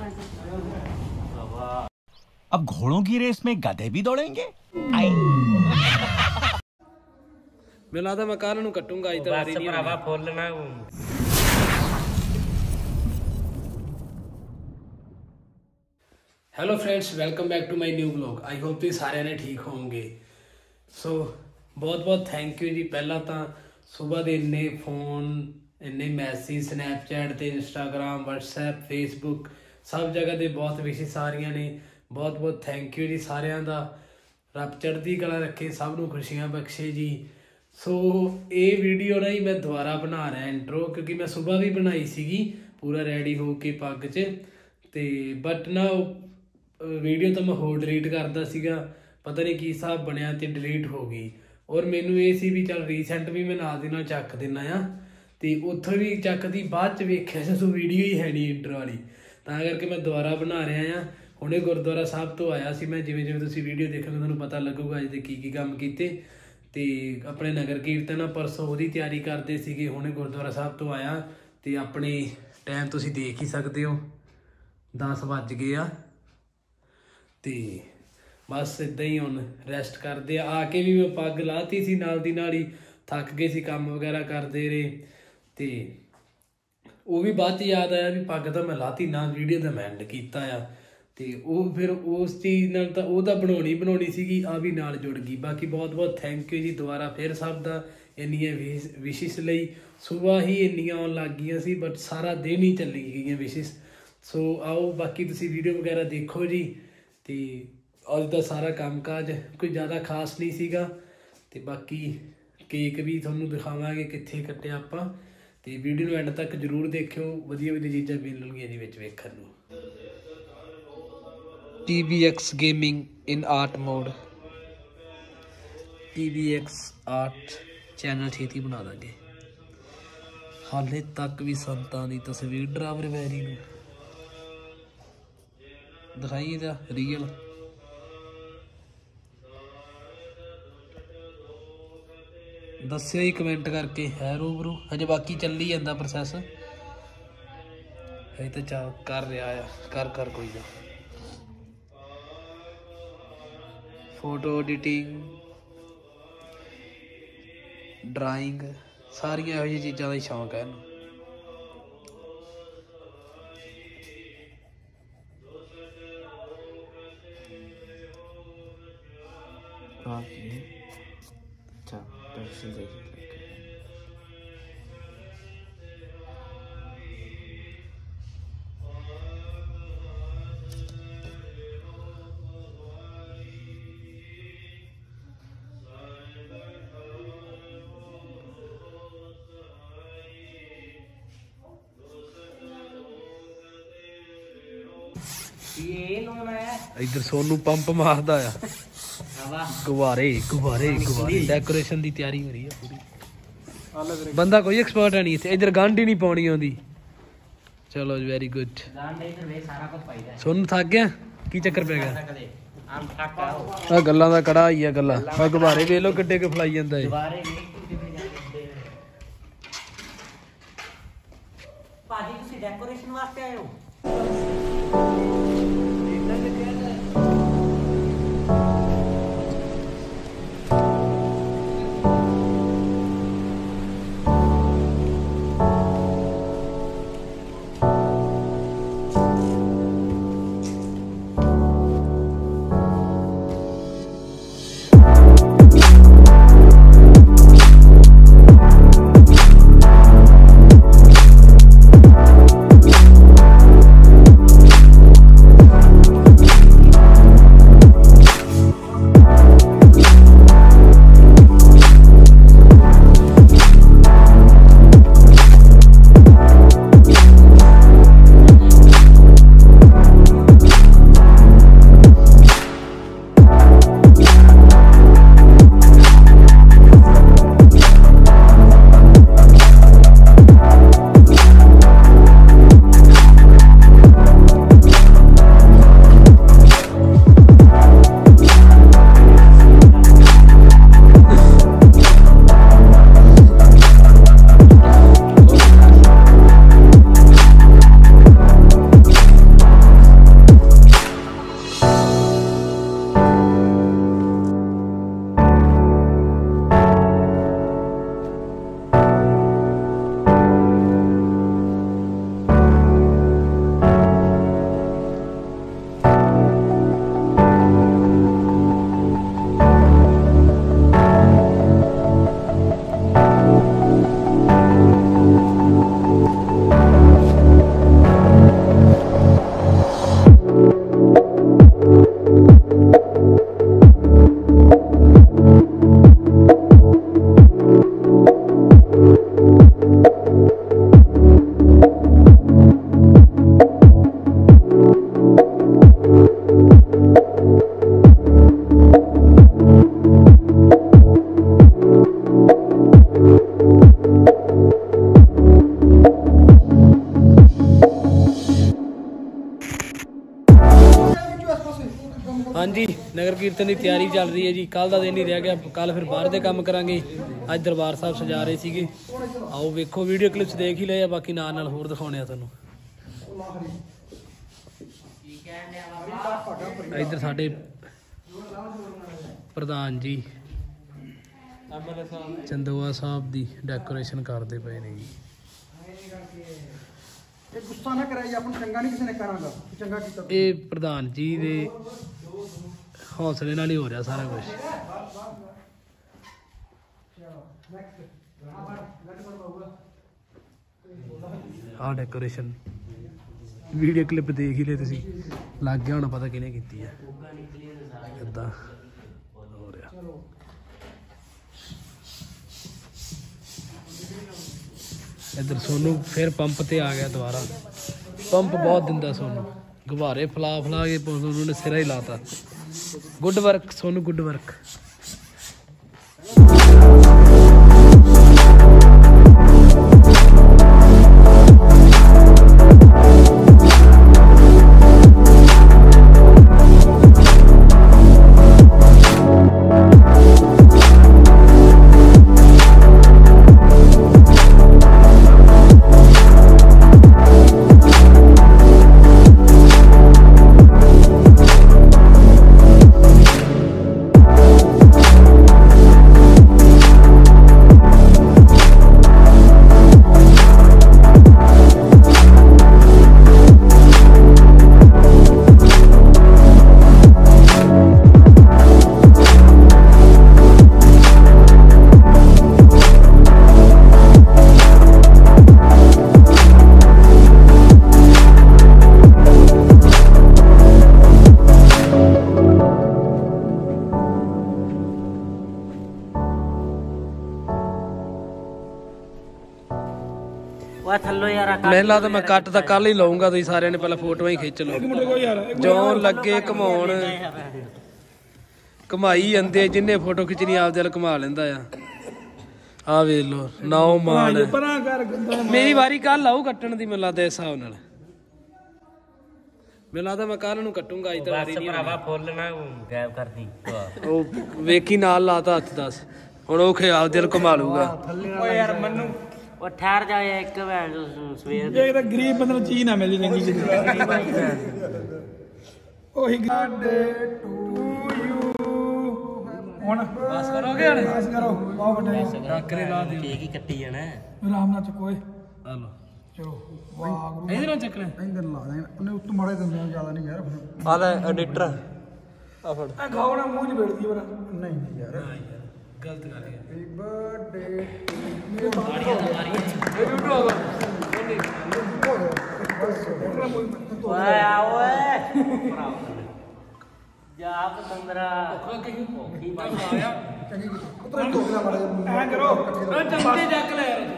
अब घोड़ों की रेस में गधे भी दौड़ेंगे। मैं लगता मैं कल नूं कटूंगा अज तो वारी नहीं भरावा फुलना। Hello friends, welcome back to my new vlog. I hope तुसीं सारे ने ठीक होंगे। सो बहुत बहुत थैंक यू जी। पहला तो सुबह के इन्ने फोन, इन्ने मैसेज स्नैपचैट ते इंस्टाग्राम, व्हाट्सएप, फेसबुक सब जगह ते बहुत विशेष सारियां ने। बहुत बहुत थैंक यू जी सारियां दा। रब चढ़ती कला रखे, सब नूं खुशियां बख्शे जी। सो ये वीडियो ना ही मैं दोबारा बना रहा इंट्रो, क्योंकि मैं सुबह भी बनाई सीगी पूरा रेडी हो के पग च ते बट ना वीडियो तो मैं होर डिलीट करता सीगा, पता नहीं की हिसाब बनया तो डिलीट हो गई। और मैनू ये सी भी चल रीसेंट भी मैं नाल दी नाल चक देना आ, तो उत्थों भी चकती बाद च वेख्या सो वीडियो ही है नहीं इंट्रो वाली, तां करके मैं दोबारा बना रहा हाँ। हुणे गुरुद्वारा साहब तो आया सी मैं, जिवें जिवें तुसीं वीडियो देखोगे तुहानूं पता लगूगा अज दे की काम कीते। ते अपने नगर कीर्तन परसों उहदी तैयारी करते सीगे। हुणे गुरुद्वारा साहब तो आया तो अपने टाइम तुसीं देख ही सकते हो 10 वज गए आ। तो बस इदां ही हुण रैसट करते आके भी मैं पग लाती सी नाल दी नाल ही, थक गए सी काम वगैरह करते रहे। तो वो भी बाद याद आया भी पग तो मैं लाती ना, वीडियो तो मैं एंड किया आ। तो वो फिर उस चीज़ नाल तां ओह तां बनाउणी सीगी, आ भी नाल जुड़ गई। बाकी बहुत बहुत थैंक यू जी दोबारा फिर सब दा इन्नियां विशिश लई। सुबह ही इन्नियां आउण लग गईयां सी, बट सारा दिन ही चली गईयां विशिश। सो आओ बाकी तुसीं वीडियो वगैरह देखो जी। तो अज दा सारा काम काज कोई ज़्यादा खास नहीं सीगा। तो बाकी केक भी तुहानूं दिखावांगे कित्थे कट्टिया आपां। तो वीडियो नूं एंड तक जरूर देखियो, वधिया वधिया चीज़ां मिलणगीਆਂ जी विच वेखण नूं। TVX gaming in art mode, TVX art channel छेती बना देंगे। हाले तक भी संतां दी तस्वीर ड्राइवर वैरी नूं दिखाई दा रियल। दस्सियो ही कमेंट करके है रूबरू, हजे बाकी चली जाता प्रोसैस, है तो चल कर रहा है, कर कोई ना। फोटो एडिटिंग, ड्राइंग, सारिया इहो जिही चीज़ों का शौक है। अच्छा पेंसिल देखिए इधर सोनू पंप मारदा आ। गुब्बारे गुब्बारे गुब्बारे डेकोरेशन की तैयारी हो रही है पूरी। बंदा कोई एक्सपर्ट है नहीं इत्थे, इधर गंढ ही नहीं पाउणी आउंदी। चलो वेरी गुड। सोनू थक गया की चक्कर पै गया? आ गल्लां दा कड़ा ही है गल्लां। आ गुब्बारे वेख लो किड्डे के फलाई जांदा है। भाजी तुसीं डेकोरेशन वास्ते आए हो? ਹਾਂਜੀ ਨਗਰ ਕੀਰਤਨ ਦੀ ਤਿਆਰੀ ਚੱਲ ਰਹੀ ਹੈ ਜੀ। ਕੱਲ ਦਾ ਦਿਨ ਹੀ ਰਹਿ ਗਿਆ, ਕੱਲ ਫਿਰ ਬਾਹਰ ਦੇ ਕੰਮ ਕਰਾਂਗੇ। ਅੱਜ ਦਰਬਾਰ ਸਾਹਿਬ ਸਜਾ ਰਹੇ ਸੀਗੇ। ਆਓ ਵੇਖੋ, ਵੀਡੀਓ ਕਲਿੱਪਸ ਦੇਖ ਹੀ ਲਏ ਆ, ਬਾਕੀ ਨਾਲ ਹੋਰ ਦਿਖਾਉਣੇ ਆ ਤੁਹਾਨੂੰ। ਇੱਧਰ ਸਾਡੇ ਪ੍ਰਧਾਨ ਜੀ ਚੰਦੋਆ ਸਾਹਿਬ ਦੀ ਡੈਕੋਰੇਸ਼ਨ ਕਰਦੇ ਪਏ ਨੇ ਜੀ। ਇਹ ਗੁੱਸਾ ਨਾ ਕਰਿਆ ਜੀ, ਆਪਾਂ ਨੂੰ ਚੰਗਾ ਨਹੀਂ ਕਿਸੇ ਨੇ ਕਰਾਂਗਾ, ਚੰਗਾ ਕੀਤਾ। ਇਹ ਪ੍ਰਧਾਨ ਜੀ ਦੇ ਹੌਸਲੇ ਨਾਲ ਹੀ ਹੋ ਰਿਹਾ ਸਾਰਾ ਕੁਝ। ਆਹ ਡੈਕੋਰੇਸ਼ਨ ਵੀਡੀਓ ਕਲਿੱਪ ਦੇਖ ਹੀ ਲਏ ਤੁਸੀਂ, ਲੱਗ ਗਿਆ ਹੋਣਾ ਪਤਾ ਕਿਹਨੇ ਕੀਤੀ ਹੈ। ਕਿੱਦਾਂ ਹੋ ਰਿਹਾ। ਇੱਧਰ ਸੋਨੂੰ ਫਿਰ ਪੰਪ ਤੇ ਆ ਗਿਆ ਦੁਬਾਰਾ। ਪੰਪ ਬਹੁਤ ਦਿੰਦਾ ਸੋਨੂੰ, ਗੁਬਾਰੇ ਫਲਾ ਕੇ ਸੋਨੂੰ ਨੇ ਸਿਰਾ ਹੀ ਲਾਤਾ। Good work Sonu, good work. ਮੈਨੂੰ ਲੱਗਦਾ ਮੈਂ ਕੱਟ ਤਾਂ ਕੱਲ ਹੀ ਲਾਉਂਗਾ। ਤੁਸੀਂ ਸਾਰਿਆਂ ਨੇ ਪਹਿਲਾਂ ਫੋਟੋਆਂ ਹੀ ਖਿੱਚ ਲਓ। ਜੌਨ ਲੱਗੇ ਘਮਾਉਣ, ਘਮਾਈ ਜਾਂਦੇ, ਜਿੰਨੇ ਫੋਟੋ ਖਿੱਚਣੀ ਆਪ ਦਿਲ ਘਮਾ ਲੈਂਦਾ ਆ। ਆ ਵੇਖ ਲੋ ਨਾਓ ਮਾਣ। ਮੇਰੀ ਵਾਰੀ ਕੱਲ ਆਊ ਕੱਟਣ ਦੀ, ਮੈਨੂੰ ਲੱਗਦਾ ਇਸ ਹਿਸਾਬ ਨਾਲ। ਮੈਨੂੰ ਲੱਗਦਾ ਮੈਂ ਕੱਲ ਨੂੰ ਕੱਟੂੰਗਾ, ਅੱਜ ਤਾਂ ਵਾਰੀ ਨਹੀਂ। ਭਰਾਵਾ ਫੁੱਲ ਨਾ ਗਾਇਬ ਕਰਦੀ। ਉਹ ਵੇਖੀ ਨਾਲ ਲਾਤਾ ਹੱਥ। ਦੱਸ ਹੁਣ ਉਹ ਖਿਆਲ ਦਿਲ ਘਮਾ ਲੂਗਾ। ਓ ਯਾਰ ਮੈਨੂੰ ਉਹ ਠਹਿਰ ਜਾ ਇੱਕ ਵੈਣ ਸਵੇਰ ਦੇ। ਇਹ ਤਾਂ ਗਰੀਬ ਬੰਦੇ ਨੂੰ ਚੀਜ਼ ਨਾ ਮਿਲਦੀ ਚੰਗੀ ਜਿਹੀ। ਉਹੀ ਬਰਥਡੇ ਟੂ ਯੂ। ਹੁਣ ਬਸ ਕਰੋਗੇ? ਹੁਣ ਬਸ ਕਰੋ। ਬਹੁਤ ਵੱਡਾ ਕਰੇ ਲਾ ਦਿਓ। ਕੇਕ ਹੀ ਕੱਟੀ ਜਾਣਾ ਆਰਾਮ ਨਾਲ। ਚੱਕੋ ਏ ਆ ਲੋ। ਚਲੋ ਵਾਹ ਇਹਦੇ ਨਾਲ ਚੱਕਣਾ, ਇੰਦਰ ਲਾ ਦੇ ਉਹਨੇ ਉੱਤੋਂ ਮਾੜੇ ਦਿੰਦੇ ਜ਼ਿਆਦਾ ਨਹੀਂ ਯਾਰ। ਆ ਲੈ ਐਡੀਟਰ ਆ ਫੜ। ਆ ਖਾਓ ਨਾ ਮੂੰਹ ਚ ਬੇੜਦੀ ਪਰ। ਨਹੀਂ ਯਾਰ ਗਲਤ ਗੱਲ ਹੈ। ਹੈਪੀ ਬਰਥਡੇ ਓਏ ਓਏ ਜਾ ਪਤੰਦਰਾ ਕੀ ਬਾਤ ਆਇਆ। ਚੰਗੀ ਉਤਰ ਢੋਕਲਾ ਮਾੜਾ ਐ ਕਰੋ ਚੰਗੇ ਜੱਕ ਲੈ ਯਾਰ।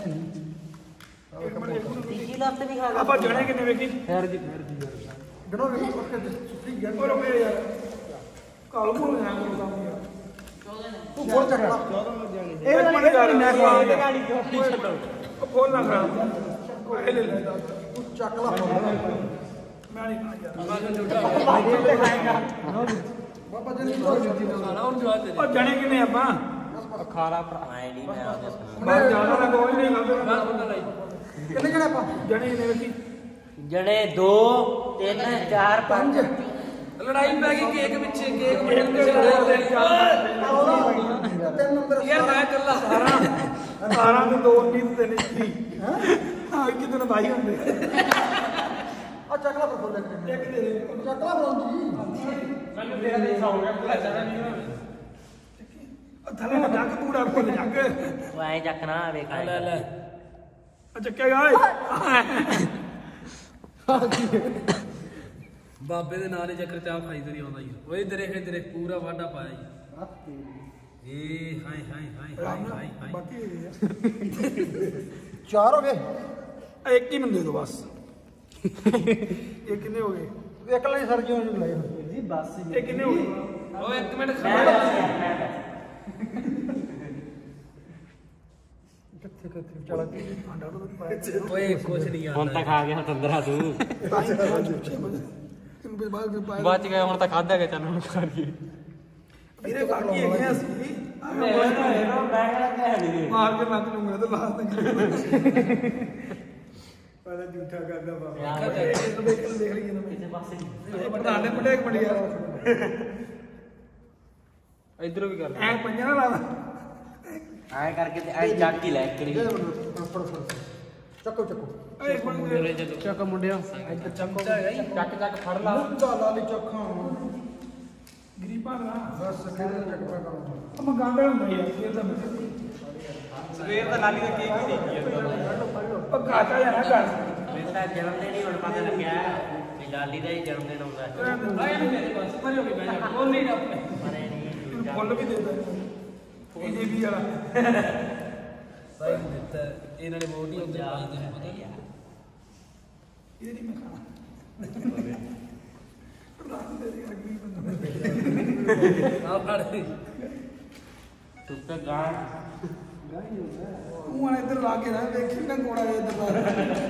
ਤੀਜੀ ਲੱਤ ਵੀ ਖਾ ਲਾ। ਆਪਾਂ ਜਣੇ ਕਿੰਨੇ ਵੇਖੀ ਫੇਰ ਜੀ ਗਣੋ ਸੁੱਤੀ ਗਿਆ ਪਰ ਮੇਰੇ ਯਾਰ ਕਾਲੂ ਕੋਲ ਨਾ ਕਰੋ ਤੂੰ ਬੋਲ ਚੱਕਲਾ ਇਹ ਵਾਲੀ ਮੈਂ ਗਾੜੀ ਕਿਉਂ ਛੱਡੋ ਉਹ ਬੋਲ ਨਾ ਖਰਾਬ ਇਹ ਲੈ ਲੈ ਤੂੰ ਚੱਕਲਾ ਮੈਂ ਨਹੀਂ ਖਾਏਗਾ ਬਾਬਾ ਜੀ ਉਹ ਜਣੇ ਕਿੰਨੇ ਆਪਾਂ ਖਾਲਾ ਆਏ ਨਹੀਂ ਮੈਂ ਆਦੇ ਮੈਂ ਜਾਣਾ ਨਾ ਕੋਈ ਨਹੀਂ ਖਾਂਦਾ। ਕਿੰਨੇ ਜਣੇ ਆਪਾਂ ਜਣੇ ਕਿੰਨੇ ਵੇਖੀ? ਜਣੇ 2 3 4 5। ਲੜਾਈ ਪੈ ਗਈ ਕੇਕ ਪਿੱਛੇ। ਕੇਕ ਬੜੇ ਪਿੱਛੇ ਯਾਰ ਮੈਂ ਕੱਲਾ 12 ਤੇ 2 ਨਹੀਂ ਤੇ ਨਹੀਂ ਹਾਂ ਕਿਤੇ ਨਾ ਭਾਈ ਹੁੰਦੇ ਆ। ਚੱਕਲਾ ਪਰ ਬੋਲ ਦੇ ਇੱਕ ਦੇ ਚੱਕਲਾ ਬੋਲਦੀ ਮੈਨੂੰ ਤੇਰਾ ਦੇ ਸੌ ਗਿਆ ਭੁੱਲਾ ਜਾਣਾ ਨਹੀਂ। ਥੱਲੇ ਨਾ ਜੱਗ ਪੂਰਾ ਭੁੱਲ ਜੱਗ ਵਾਏ ਚੱਕਣਾ ਵੇਖ ਲੈ ਲੈ ਆ ਚੱਕੇਗਾ ਓਏ। ਬਾਬੇ ਦੇ ਨਾਂ ਨੇ ਚੱਕਰ ਚਾਹ ਖਾਈ ਤੇ ਨਹੀਂ ਆਉਂਦਾ ਜੀ। ਓਏ ਇਧਰੇ ਪੂਰਾ ਵਾਢਾ ਪਾਇਆ ਜੀ। ਏ ਹਾਏ ਹਾਏ ਹਾਏ ਹਾਏ ਹਾਏ ਬਾਕੀ 4 ਹੋ ਗਏ। ਇੱਕ ਹੀ ਨੂੰ ਦੇ ਦੋ ਬਸ। ਇਹ ਕਿੰਨੇ ਹੋ ਗਏ? ਇੱਕ ਲਈ ਸਰ ਕਿਉਂ ਨਹੀਂ ਲਾਏ ਜੀ ਬਸ। ਇਹ ਕਿੰਨੇ ਹੋ ਗਏ? ਓਏ ਇੱਕ ਮਿੰਟ ਕਿੱਥੇ ਚਲਾ ਓਏ ਕੁਛ ਨਹੀਂ ਆਉਂਦਾ। ਹੁਣ ਤਾਂ ਖਾ ਗਿਆ ਤੰਦਰਾ ਤੂੰ। बच गए हम तो खादा गए चल ਵੀਰੇ ਬਾਕੀ ਹੈਗੇ ਆ ਅਸੀਂ ਮਾਰ ਕੇ ਨੱਚ ਲੂੰਗਾ ਤੇ ਲਾਸਟ ਤੱਕ ਪਹਿਲਾਂ ਝੂਠਾ ਕਰਦਾ ਬਾਬਾ ਦੇਖ ਲਈਏ ਨਾ ਕਿਸੇ ਪਾਸੇ ਪ੍ਰਧਾਨ ਨੇ ਪੜਿਆ ਇੱਕ ਬੜੀ ਯਾਰ इधरों भी कर ਐ ਪੰਜਾਂ ਨਾ ਲਾਦਾ आए करके ते ऐ जाक की लैक करी ਚੱਕੋ ਚੱਕੋ ਏ ਮੁੰਡੇ ਚੱਕ ਮੁੰਡਿਆ ਇੱਧਰ ਚੱਕੋ ਚੱਕ ਚੱਕ ਫੜ ਲਾ ਮੁੱਦਾ ਲਾ ਲਈ ਚੱਖਾਂ ਗਰੀਬਾਂ ਦਾ ਬਸ ਕਿਹੜੇ ਚੱਕ ਪਾ ਕਰੋ ਮੈਂ ਗਾਂਡਾ ਹੁੰਦਾ ਯਾਰ ਇਹ ਤਾਂ ਸਵੇਰ ਦਾ ਲਾਲੀ ਦਾ ਕੇਕ ਹੀ ਦੇਖੀ ਉਹ ਘਾਟਾ ਯਾਰ ਘਰ ਮੇਰਾ ਜਨਮ ਦਿਨ ਹੀ ਹੁਣ ਪਤਾ ਲੱਗਿਆ ਕਿ ਲਾਲੀ ਦਾ ਹੀ ਜਨਮ ਦਿਨ ਹੁੰਦਾ ਹੈ ਆਏ ਮੇਰੇ ਪਾਸ ਪਰੇ ਹੋ ਕੇ ਬਹਿ ਜਾ ਬੋਲ ਨਹੀਂ ਨਾ ਪਰੇ ਨਹੀਂ ਫੁੱਲ ਵੀ ਦੇ ਦੇ ਇਹ ਵੀ ਵਾਲਾ ਸਹੀ ਦਿੱਤਾ ਇਹਨਾਂ ਨੇ ਵੋਟ ਹੀ ਉੱਧਰ ਪਾਈ ਤੈਨੂੰ ਪਤਾ ਇਹ ਨਹੀਂ ਮੈਂ ਖਾਣਾ ਪ੍ਰਧਾਨ ਦੇ ਯਾਰ ਗਰੀਬ ਬੰਦਾ ਆ ਫੜ तू तो गाय ਤੂੰ ਆ ਇੱਧਰ ਲਾ ਕੇ ਨਾ ਦੇਖੀ ਨਾ ਕੋੜਾ ਇੱਧਰ ਲਾ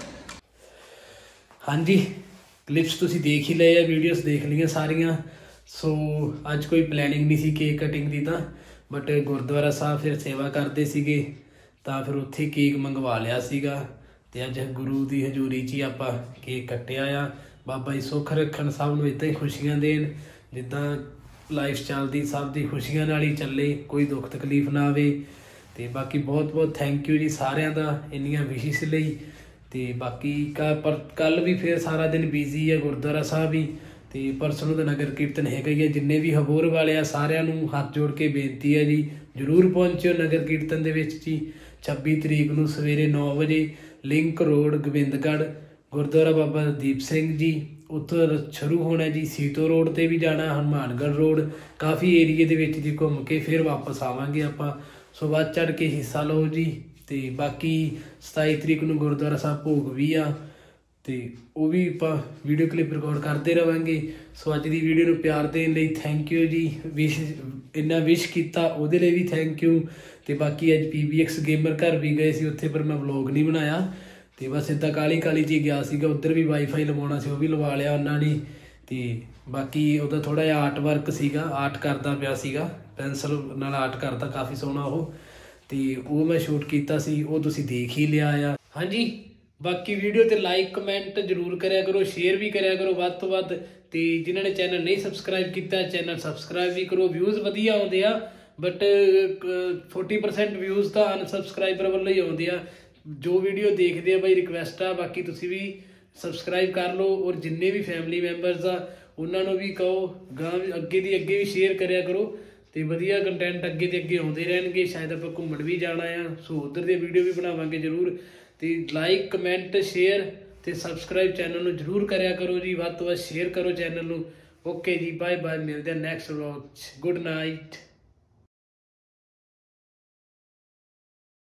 ਹਾਂਜੀ ਕਲਿੱਪਸ ਤੁਸੀਂ ਦੇਖ ਹੀ ਲਏ ਆ ਵੀਡੀਓਜ਼ ਦੇਖ ਲਈਆਂ ਸਾਰੀਆਂ ਸੋ ਅੱਜ ਕੋਈ ਪਲੈਨਿੰਗ ਨਹੀਂ ਸੀ ਕੇਕ ਕਟਿੰਗ ਦੀ ਤਾਂ ਬਟ ਗੁਰਦੁਆਰਾ ਸਾਹਿਬ ਫਿਰ ਸੇਵਾ ਕਰਦੇ ਸੀਗੇ ਤਾਂ ਫਿਰ ਉੱਥੇ ਕੇਕ ਮੰਗਵਾ ਲਿਆ ਸੀਗਾ ਤੇ ਅੱਜ ਗੁਰੂ ਦੀ ਹਜ਼ੂਰੀ 'ਚ ਹੀ ਆਪਾਂ ਕੇਕ ਕੱਟਿਆ ਆ ਬਾਬਾ ਜੀ ਸੁੱਖ ਰੱਖਣ ਸਭ ਨੂੰ ਇੱਦਾਂ ਹੀ ਖੁਸ਼ੀਆਂ ਦੇਣ ਜਿੱਦਾਂ ਲਾਈਫ ਚੱਲਦੀ ਸਭ ਦੀ ਖੁਸ਼ੀਆਂ ਨਾਲ ਹੀ ਚੱਲੇ ਕੋਈ ਦੁੱਖ ਤਕਲੀਫ ਨਾ ਆਵੇ ਤੇ ਬਾਕੀ ਬਹੁਤ ਬਹੁਤ ਥੈਂਕ ਯੂ ਜੀ ਸਾਰਿਆਂ ਦਾ ਇੰਨੀਆਂ ਵਿਸ਼ੇਸ ਲਈ ਤੇ ਬਾਕੀ ਕੱਲ ਵੀ ਫਿਰ ਸਾਰਾ ਦਿਨ ਬਿਜ਼ੀ ਹੈ ਗੁਰਦੁਆਰਾ ਸਾਹਿਬ ਹੀ ਤੇ ਪਰਸੋਂ ਨੂੰ ਤਾਂ ਨਗਰ ਕੀਰਤਨ ਹੈਗਾ ਹੀ ਹੈ ਜਿੰਨੇ ਵੀ ਹਬੋਰ ਵਾਲੇ ਆ ਸਾਰਿਆਂ ਨੂੰ ਹੱਥ ਜੋੜ ਕੇ ਬੇਨਤੀ ਹੈ ਜੀ ਜ਼ਰੂਰ ਪਹੁੰਚਿਓ ਨਗਰ ਕੀਰਤਨ ਦੇ ਵਿੱਚ ਜੀ 26 ਤਰੀਕ ਨੂੰ ਸਵੇਰੇ 9 ਵਜੇ ਲਿੰਕ ਰੋਡ ਗੋਬਿੰਦਗੜ੍ਹ ਗੁਰਦੁਆਰਾ ਬਾਬਾ ਦੀਪ ਸਿੰਘ ਜੀ ਉੱਥੋਂ ਸ਼ੁਰੂ ਹੋਣਾ ਜੀ ਸੀਤੋ ਰੋਡ ਤੇ ਵੀ ਜਾਣਾ ਹਨੂੰਮਾਨਗੜ੍ਹ ਰੋਡ ਕਾਫੀ ਏਰੀਏ ਦੇ ਵਿੱਚ ਜੀ ਘੁੰਮ ਕੇ ਫਿਰ ਵਾਪਸ ਆਵਾਂਗੇ ਆਪਾਂ ਸੋ ਵੱਧ ਚੜ੍ਹ ਕੇ ਹਿੱਸਾ ਲਓ ਜੀ ਤੇ ਬਾਕੀ 27 ਤਰੀਕ ਨੂੰ ਗੁਰਦੁਆਰਾ ਸਾਹਿਬ ਭੋਗ ਵੀ ਆ ਤੇ ਉਹ ਵੀ ਆਪਾਂ ਵੀਡੀਓ ਕਲਿੱਪ ਰਿਕਾਰਡ ਕਰਦੇ ਰਵਾਂਗੇ ਸੋ ਅੱਜ ਦੀ ਵੀਡੀਓ ਨੂੰ ਪਿਆਰ ਦੇਣ ਲਈ ਥੈਂਕ ਯੂ ਜੀ ਇੰਨਾ ਵਿਸ਼ ਕੀਤਾ ਉਹਦੇ ਲਈ ਵੀ ਥੈਂਕ ਯੂ ਤੇ ਬਾਕੀ ਅੱਜ PBX ਗੇਮਰ ਘਰ ਵੀ ਗਏ ਸੀ ਉੱਥੇ ਪਰ ਮੈਂ ਵਲੌਗ ਨਹੀਂ ਬਣਾਇਆ ਤੇ ਬਸ ਇੱਦਾਂ ਕਾਲੀ ਜੀ ਗਿਆ ਸੀਗਾ ਉੱਧਰ ਵੀ ਵਾਈਫਾਈ ਲਵਾਉਣਾ ਸੀ ਉਹ ਵੀ ਲਵਾ ਲਿਆ ਉਹਨਾਂ ਨੇ ਤੇ ਬਾਕੀ ਉਹਦਾ ਥੋੜਾ ਜਿਹਾ ਆਰਟ ਵਰਕ ਸੀਗਾ ਆਰਟ ਕਰਦਾ ਪਿਆ ਸੀਗਾ ਪੈਨਸਲ ਨਾਲ ਆਰਟ ਕਰਦਾ ਕਾਫੀ ਸੋਹਣਾ ਉਹ ਤੇ ਉਹ ਮੈਂ ਸ਼ੂਟ ਕੀਤਾ ਸੀ ਉਹ ਤੁਸੀਂ ਦੇਖ ਹੀ ਲਿਆ ਆ ਹਾਂਜੀ ਬਾਕੀ ਵੀਡੀਓ ਤੇ ਲਾਈਕ ਕਮੈਂਟ ਜ਼ਰੂਰ ਕਰਿਆ ਕਰੋ ਸ਼ੇਅਰ ਵੀ ਕਰਿਆ ਕਰੋ ਵੱਧ ਤੋਂ ਵੱਧ ਤੇ ਜਿਨ੍ਹਾਂ ਨੇ ਚੈਨਲ ਨਹੀਂ ਸਬਸਕ੍ਰਾਈਬ ਕੀਤਾ ਚੈਨਲ ਸਬਸਕ੍ਰਾਈਬ ਵੀ ਕਰੋ ਵਿਊਜ਼ ਵਧੀਆ ਆਉਂਦੇ ਆ ਬਟ 40% ਵਿਊਜ਼ ਤਾਂ ਅਨਸਬਸਕ੍ਰਾਈਬਰ ਵੱਲੋਂ ਹੀ ਆਉਂਦੇ ਆ ਜੋ ਵੀਡੀਓ ਦੇਖਦੇ ਆ ਬਾਈ ਰਿਕਵੈਸਟ ਆ ਬਾਕੀ ਤੁਸੀਂ ਵੀ ਸਬਸਕ੍ਰਾਈਬ ਕਰ ਲਓ ਔਰ ਜਿੰਨੇ ਵੀ ਫੈਮਿਲੀ ਮੈਂਬਰਸ ਆ ਉਹਨਾਂ ਨੂੰ ਵੀ ਕਹੋ ਗਾਂ ਅੱਗੇ ਵੀ ਸ਼ੇਅਰ ਕਰਿਆ ਕਰੋ ਤੇ ਵਧੀਆ ਕੰਟੈਂਟ ਅੱਗੇ ਤੇ ਅੱਗੇ ਆਉਂਦੇ ਰਹਿਣਗੇ ਸ਼ਾਇਦ ਆਪਾਂ ਘੁੰਮਣ ਵੀ ਜਾਣਾ ਆ ਸੋ ਉਧਰ ਦੇ ਵੀਡੀਓ ਵੀ ਬਣਾਵਾਂਗੇ ਜ਼ਰੂਰ ਤੇ ਲਾਈਕ ਕਮੈਂਟ ਸ਼ੇਅਰ ਤੇ ਸਬਸਕ੍ਰਾਈਬ ਚੈਨਲ ਨੂੰ ਜ਼ਰੂਰ ਕਰਿਆ ਕਰੋ ਜੀ ਵੱਧ ਤੋਂ ਵੱਧ ਸ਼ੇਅਰ ਕਰੋ ਚੈਨਲ ਨੂੰ ਓਕੇ ਜੀ ਬਾਏ ਬਾਏ ਮਿਲਦੇ ਆ ਨੈਕਸਟ ਵਲੌਗ ਗੁੱਡ ਨਾਈਟ